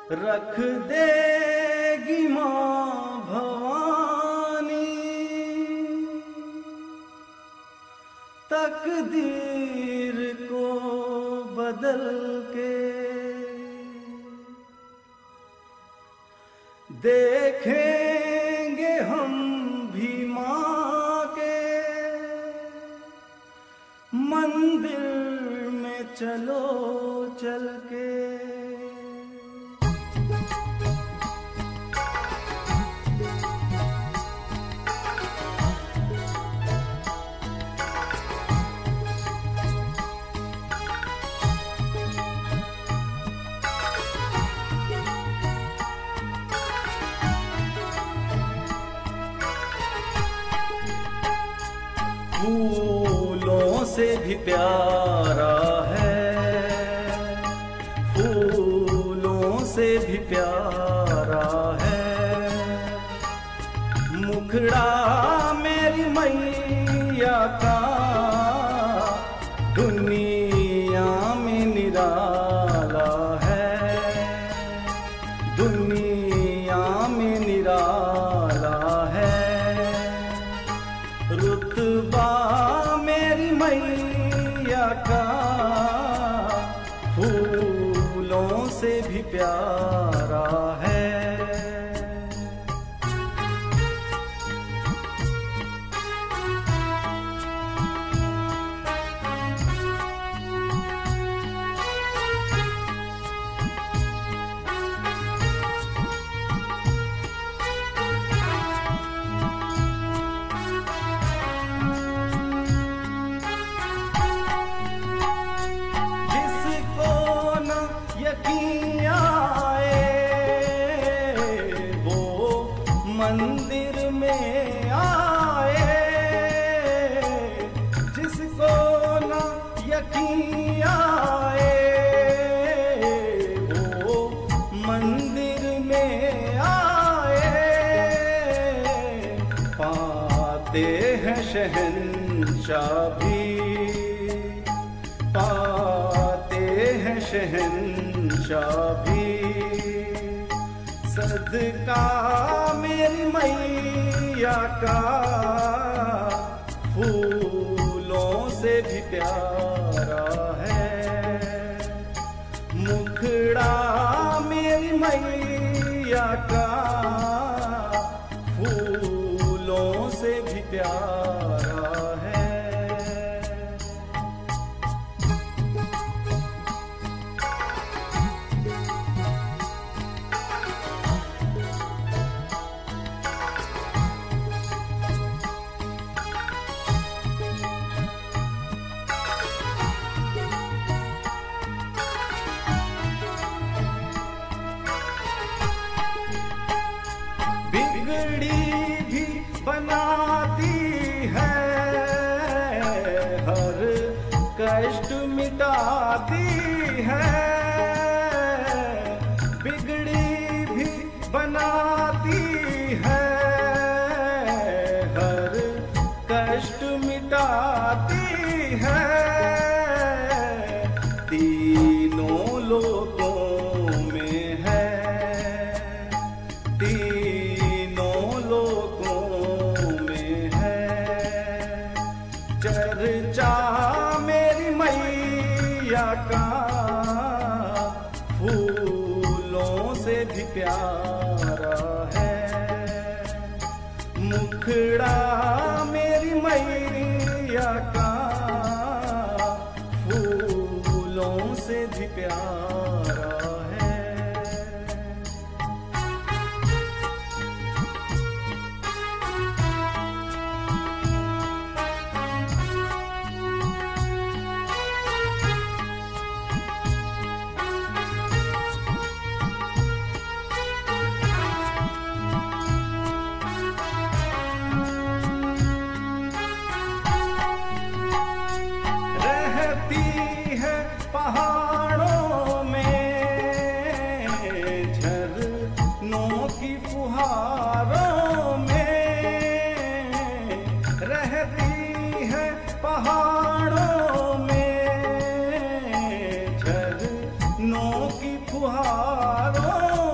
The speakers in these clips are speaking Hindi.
रख देगी माँ भवानी तकदीर को बदल के। देखेंगे हम भी माँ के मंदिर में चलो चल के। फूलों से भी प्यारा है, फूलों से भी प्यारा है मुखड़ा मेरी मैया का, दुनिया में निराला है, दुनिया में निराला है। रुतबा मेरी मैया का फूलों से भी प्यारा है। मंदिर में आए, जिसको न यकीन आए वो मंदिर में आए। पाते हैं शहंशाह भी, पाते हैं शहंशाह भी, सदका मेरी मैया का फूलों से भी प्यारा है। मुखड़ा मेरी मैया का फूलों से भी प्यारा है। बिगड़ी भी बनाती है, हर कष्ट मिटाती है। बिगड़ी भी बनाती है, हर कष्ट मिटाती है। तीनों लोकों में है, चर्चा मेरी मैया का फूलों से भी प्यारा है। मुखड़ा मेरी मैया का फूलों से भी प्यारा है। पहाड़ों में झरनों की फुहारों में रहती है, पहाड़ों में झरनों की फुहारों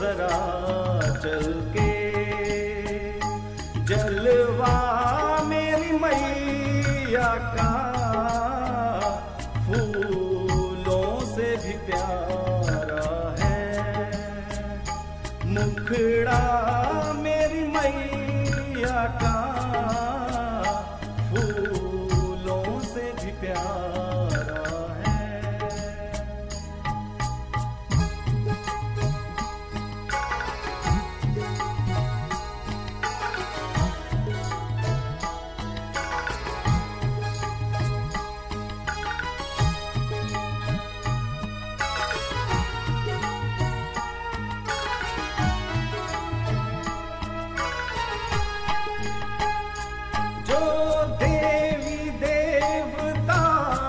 जरा चल के, जलवा मेरी मैया का फूलों से भी प्यारा है। मुखड़ा मेरी मैया का फूलों से भी प्यारा है। जो देवी देवता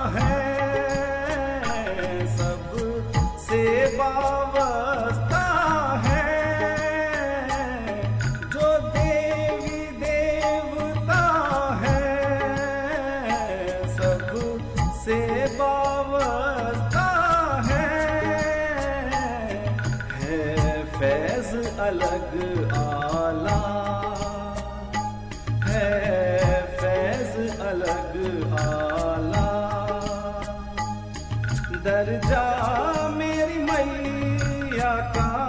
है सब से वाबस्ता है। जो देवी देवता है सब से वाबस्ता है फैज अलग आला अलग आला। दर्जा मेरी मैया का